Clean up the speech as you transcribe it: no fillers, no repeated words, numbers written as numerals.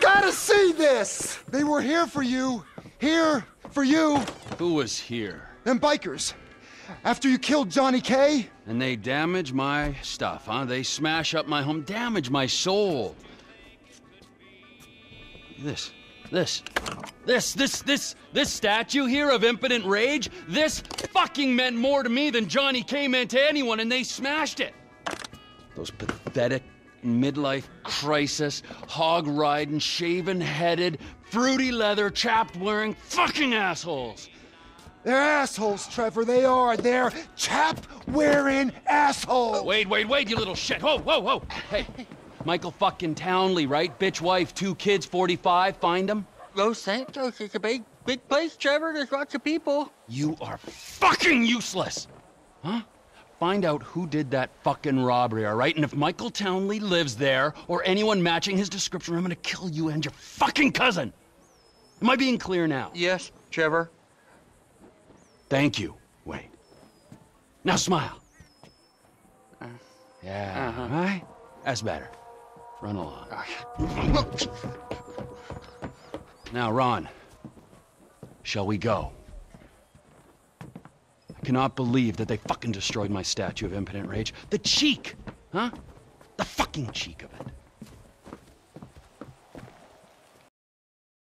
gotta see this! They were here for you. Here for you. Who was here? Them bikers. After you killed Johnny K. And they damage my stuff, huh? They smash up my home, damage my soul. This statue here of impotent rage, this fucking meant more to me than Johnny K meant to anyone, and they smashed it. Those pathetic midlife crisis, hog-riding, shaven-headed, fruity leather, chapped-wearing fucking assholes. They're assholes, Trevor. They are. They're chap-wearing assholes. Wait, you little shit. Whoa. Hey, Michael fucking Townley, right? Bitch wife, 2 kids, 45. Find them? Los Santos is a big place, Trevor. There's lots of people. You are fucking useless. Huh? Find out who did that fucking robbery, all right? And if Michael Townley lives there, or anyone matching his description, I'm gonna kill you and your fucking cousin. Am I being clear now? Yes, Trevor. Thank you, Wade. Now smile. Yeah, right? That's better. Run along. Now, Ron, shall we go? I cannot believe that they fucking destroyed my statue of impotent rage. The cheek, huh? The fucking cheek of it.